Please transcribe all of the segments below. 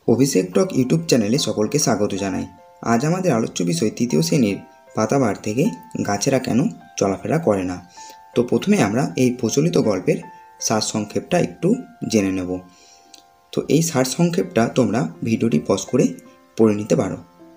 অভিষেক টক YouTube চ্যানেলে সকলকে স্বাগত জানাই। আজ আমাদের আলোচ্য বিষয় তৃতীয় শ্রেণীর পাতাবার থেকে গাছেরা কেন চলাফেরা করে না। তো প্রথমে আমরা এই প্রচলিত গল্পের সারসংক্ষেপটা একটু জেনে নেব। তো এই সারসংক্ষেপটা তোমরা ভিডিওটি পজ করে পড়ে নিতে পারো।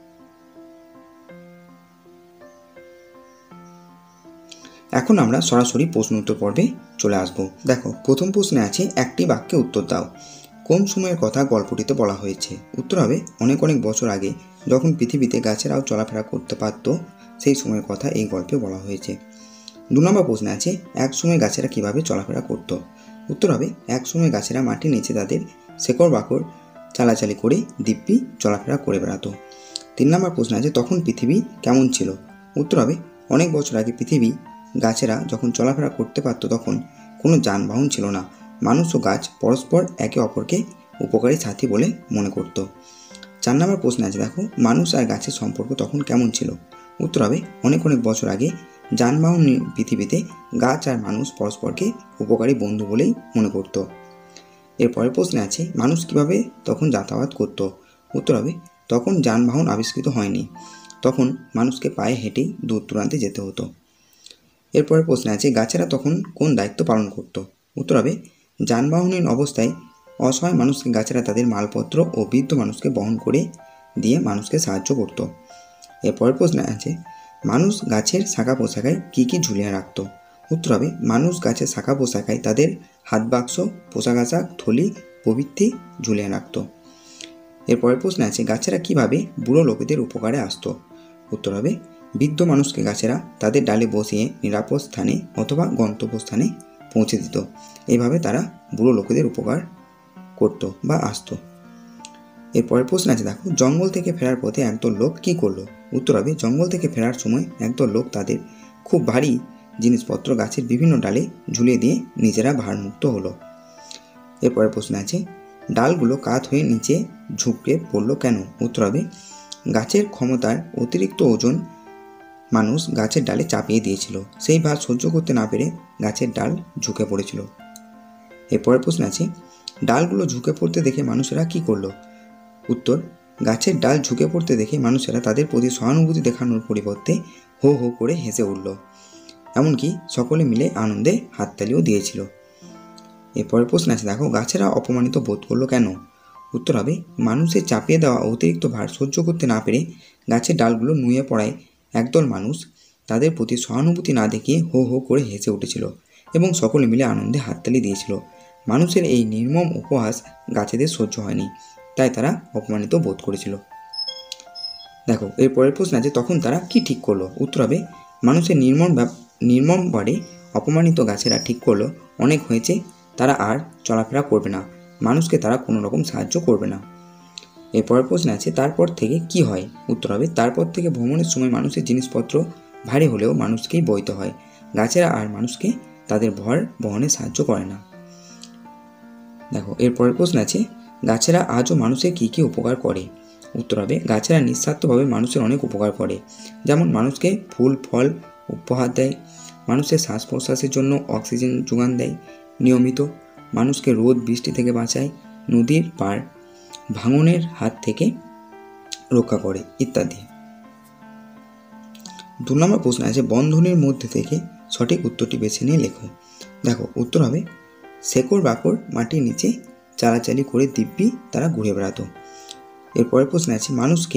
এখন আমরা সরাসরি প্রশ্ন উত্তর পর্বে চলে আসব। দেখো, প্রথম প্রশ্নে আছে একটি বাক্যে উত্তর দাও। কোন সময়ের কথা গল্পটিতে বলা হয়েছে? উত্তর হবে অনেক বছর আগে, যখন পৃথিবীতে গাছেরাও চলাফেরা করতে পারত, সেই সময়ের কথা এই গল্পে বলা হয়েছে। 2 নম্বর প্রশ্নে আছে এক সময় গাছেরা কিভাবে চলাফেরা করত? উত্তর হবে এক সময় গাছেরা মাটির নিচে তাদের শেকড় বাকড় চালাচালি করে দিব্যি চলাফেরা করে বেড়াতো। 3 নম্বর প্রশ্ন আছে তখন পৃথিবী কেমন ছিল? উত্তর হবে অনেক বছর আগে পৃথিবী গাছেরা যখন চলাফেরা করতে পারত তখন কোনো যানবাহন ছিল না। মানুষ ও গাছ পরস্পর একে অপরকে উপকারী সাথী বলে মনে করত। 4 নম্বর প্রশ্ন আছে দেখো, মানুষ আর গাছের সম্পর্ক তখন কেমন ছিল? উত্তর হবে অনেক বছর আগে যানবাহন পৃথিবীতে গাছ আর মানুষ পরস্পরকে উপকারী বন্ধু বলেই মনে করত। এরপরের প্রশ্নে আছে মানুষ কিভাবে তখন যাতায়াত করত? উত্তর হবে তখন যানবাহন আবিষ্কৃত হয়নি, তখন মানুষকে পায়ে হেঁটেই দূর দূরান্তে যেতে হতো। এরপরের প্রশ্নে আছে গাছেরা তখন কোন দায়িত্ব পালন করত? উত্তর হবে যানবাহনের অবস্থায় অসহায় মানুষকে গাছেরা তাদের মালপত্র ও বৃদ্ধ মানুষকে বহন করে দিয়ে মানুষকে সাহায্য করত। এরপরের প্রশ্নে আছে মানুষ গাছের শাখা পোশাকায় কী কী ঝুলিয়ে রাখত? উত্তর হবে মানুষ গাছের শাখা পোশাকায় তাদের হাত বাক্স, পোশাক আশাক, থলি প্রভৃতি ঝুলিয়ে রাখত। এরপরের প্রশ্নে আছে গাছেরা কিভাবে বুড়ো লোকেদের উপকারে আসতো? উত্তর হবে বৃদ্ধ মানুষকে গাছেরা তাদের ডালে বসিয়ে নিরাপদ স্থানে অথবা গন্তব্যস্থানে পৌঁছে দিত। এইভাবে তারা বুড়ো লোকেদের উপকার করত বা আসতো। এরপরের প্রশ্ন আছে দেখো, জঙ্গল থেকে ফেরার পথে একদল লোক কী করলো? উত্তর হবে জঙ্গল থেকে ফেরার সময় একদল লোক তাদের খুব ভারী জিনিসপত্র গাছের বিভিন্ন ডালে ঝুলিয়ে দিয়ে নিজেরা ভারমুক্ত হলো। এরপরের প্রশ্ন আছে ডালগুলো কাত হয়ে নিচে ঝুঁকে পড়লো কেন? উত্তর হবে গাছের ক্ষমতার অতিরিক্ত ওজন মানুষ গাছের ডালে চাপিয়ে দিয়েছিল, সেই ভার সহ্য করতে না পেরে গাছের ডাল ঝুঁকে পড়েছিল। এরপরের প্রশ্ন আছে ডালগুলো ঝুঁকে পড়তে দেখে মানুষেরা কি করলো? উত্তর গাছের ডাল ঝুঁকে পড়তে দেখে মানুষেরা তাদের প্রতি সহানুভূতি দেখানোর পরিবর্তে হো হো করে হেসে উঠল, এমনকি সকলে মিলে আনন্দে হাততালিও দিয়েছিল। এরপরের প্রশ্ন আছে দেখো গাছেরা অপমানিত বোধ করলো কেন? উত্তর হবে মানুষের চাপিয়ে দেওয়া অতিরিক্ত ভার সহ্য করতে না পেরে গাছের ডালগুলো নুয়ে পড়ায় একদল মানুষ তাদের প্রতি সহানুভূতি না দেখিয়ে হো হো করে হেসে উঠেছিল এবং সকলে মিলে আনন্দে হাততালি দিয়েছিল। মানুষের এই নির্মম উপহাস গাছেদের সহ্য হয়নি, তাই তারা অপমানিত বোধ করেছিল। দেখো এরপরের প্রশ্ন আছে তখন তারা কি ঠিক করলো? উত্তর হবে মানুষের নির্মমভাবে অপমানিত গাছেরা ঠিক করলো অনেক হয়েছে, তারা আর চলাফেরা করবে না, মানুষকে তারা কোনো রকম সাহায্য করবে না। এরপরের প্রশ্ন আছে তারপর থেকে কি হয়? উত্তর হবে তারপর থেকে ভ্রমণের সময় মানুষের জিনিসপত্র ভারী হলেও মানুষকেই বইতে হয়, গাছেরা আর মানুষকে তাদের ভর বহনে সাহায্য করে না। দেখো এরপরের প্রশ্ন আছে গাছেরা আজও মানুষের কী কী উপকার করে? উত্তর হবে গাছেরা নিঃস্বার্থভাবে মানুষের অনেক উপকার করে, যেমন মানুষকে ফুল ফল উপহার দেয়, মানুষের শ্বাস প্রশ্বাসের জন্য অক্সিজেন যোগান দেয় নিয়মিত, মানুষকে রোদ বৃষ্টি থেকে বাঁচায়, নদীর পার ভাঙনের হাত থেকে রক্ষা করে ইত্যাদি। 2 নম্বর প্রশ্ন আছে বন্ধনীর মধ্যে থেকে সঠিক উত্তরটি বেছে নিয়ে লেখো। দেখো উত্তর হবে শেকড় বাকড় মাটির নিচে চালাচালি করে দিব্যি তারা ঘুরে বেড়াতো। এরপরের প্রশ্ন আছে মানুষকে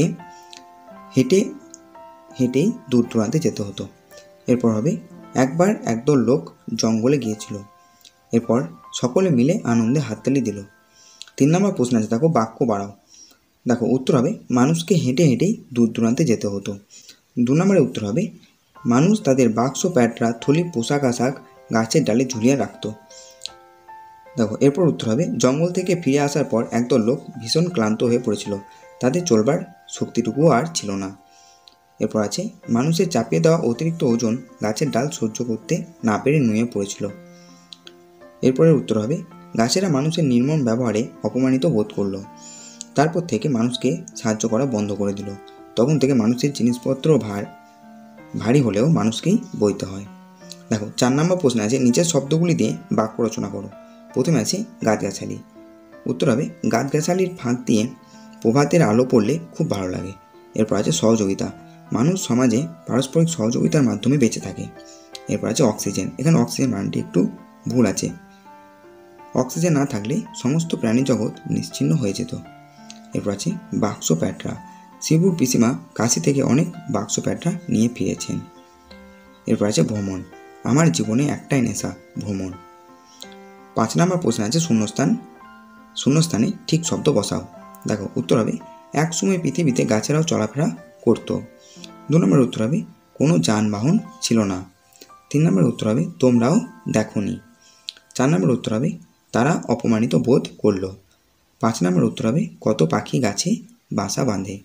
হেঁটেই দূর দূরান্তে যেতে হতো। এরপর হবে একবার একদল লোক জঙ্গলে গিয়েছিল, এরপর সকলে মিলে আনন্দে হাততালি দিল। 3 নম্বর প্রশ্ন আছে দেখো বাক্য বাড়াও। দেখো উত্তর হবে মানুষকে হেঁটেই দূর দূরান্তে যেতে হতো। 2 নম্বরের উত্তর হবে মানুষ তাদের বাক্স প্যাটরা থলি পোশাক আশাক গাছের ডালে ঝুলিয়ে রাখত। দেখো এরপর উত্তর হবে জঙ্গল থেকে ফিরে আসার পর একদল লোক ভীষণ ক্লান্ত হয়ে পড়েছিল, তাদের চলবার শক্তিটুকুও আর ছিল না। এরপর আছে মানুষের চাপিয়ে দেওয়া অতিরিক্ত ওজন গাছের ডাল সহ্য করতে না পেরে নুয়ে পড়েছিল। এরপরের উত্তর হবে গাছেরা মানুষের নির্মম ব্যবহারে অপমানিত বোধ করলো, তারপর থেকে মানুষকে সাহায্য করা বন্ধ করে দিল, তখন থেকে মানুষের জিনিসপত্র ভারী হলেও মানুষকেই বইতে হয়। দেখো 4 নম্বর প্রশ্ন আছে নিচের শব্দগুলি দিয়ে বাক্য রচনা করো। প্রথমে আছে গাছগাছালি। উত্তর হবে গাছগাছালির ফাঁক দিয়ে প্রভাতের আলো পড়লে খুব ভালো লাগে। এরপর আছে সহযোগিতা, মানুষ সমাজে পারস্পরিক সহযোগিতার মাধ্যমে বেঁচে থাকে। এরপর আছে অক্সিজেন, এখানে অক্সিজেন মানটি একটু ভুল আছে, অক্সিজেন না থাকলে সমস্ত প্রাণী জগৎ নিশ্চিহ্ন হয়ে যেত। এরপর আছে বাক্স প্যাটরা, শিবুর পিসিমা কাশি থেকে অনেক বাক্স প্যাটরা নিয়ে ফিরেছেন। এরপর আছে ভ্রমণ, আমার জীবনে একটাই নেশা ভ্রমণ। 5 নম্বর প্রশ্ন আছে শূন্যস্থান, শূন্যস্থানে ঠিক শব্দ বসাও। দেখো উত্তর হবে এক সময় পৃথিবীতে গাছেরাও চলাফেরা করত। 2 নম্বর উত্তর হবে কোনো যানবাহন ছিল না। 3 নম্বর উত্তর হবে তোমরাও দেখোনি। 4 নম্বর উত্তর হবে তারা অপমানিত বোধ করলো। 5 নম্বর উত্তর হবে কত পাখি গাছে বাসা বাঁধে।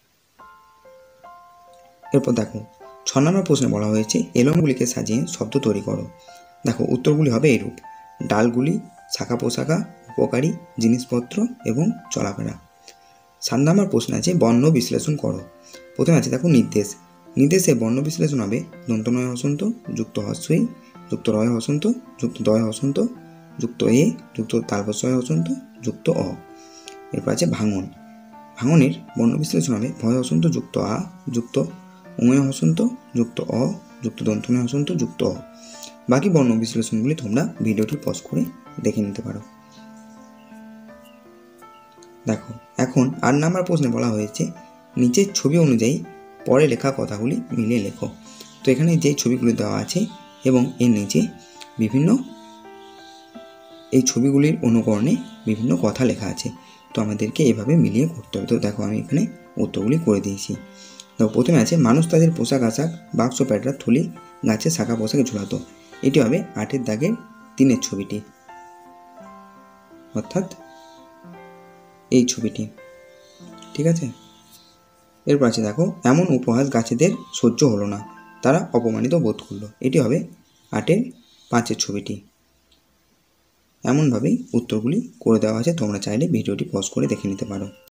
এরপর দেখো 6 নম্বর প্রশ্নে বলা হয়েছে এলোমেগুলিকে সাজিয়ে শব্দ তৈরি করো। দেখো উত্তরগুলি হবে এরূপ: ডালগুলি, শাখা পোশাকা, উপকারী, জিনিসপত্র এবং চলাফেরা। 7 নম্বর প্রশ্ন আছে বর্ণ বিশ্লেষণ করো। প্রথমে আছে দেখো নির্দেশ, নির্দেশে বর্ণ বিশ্লেষণ হবে দন্ত নয় হসন্ত যুক্ত হস্যই যুক্ত রয় হসন্ত যুক্ত দয় হসন্ত যুক্ত এ যুক্ত তালবস্যয় হসন্ত যুক্ত অ। এরপর আছে ভাঙন, ভাঙনের বর্ণ বিশ্লেষণ হবে ভয় হসন্ত যুক্ত আ যুক্ত উময় হসন্ত যুক্ত অ যুক্ত দন্তনয় হসন্ত যুক্ত অ। বাকি বর্ণ বিশ্লেষণগুলি তোমরা ভিডিওটি পজ করে দেখে নিতে পারো। দেখো এখন 8 নম্বর প্রশ্নে বলা হয়েছে নিচের ছবি অনুযায়ী পরে লেখা কথাগুলি মিলিয়ে লেখো। তো এখানে যে ছবিগুলি দেওয়া আছে এবং এর নিচে বিভিন্ন এই ছবিগুলির অনুকরণে বিভিন্ন কথা লেখা আছে, তো আমাদেরকে এভাবে মিলিয়ে করতে হবে। তো দেখো আমি এখানে উত্তরগুলি করে দিয়েছি। দেখো প্রথমে আছে মানুষ তাদের পোশাক আশাক বাক্স প্যাটরা থলি গাছের শাখা পোশাকে ঝুলাতো। এটি হবে 8-এর দাগের 3-এর ছবিটি, অর্থাৎ এই ছবিটি, ঠিক আছে। এরপর আছে দেখো এমন উপহাস গাছেদের সহ্য হলো না, তারা অপমানিত বোধ করলো। এটি হবে 8-এর 5-এর ছবিটি। এমনভাবেই উত্তরগুলি করে দেওয়া আছে, তোমরা চাইলে ভিডিওটি পজ করে দেখে নিতে পারো।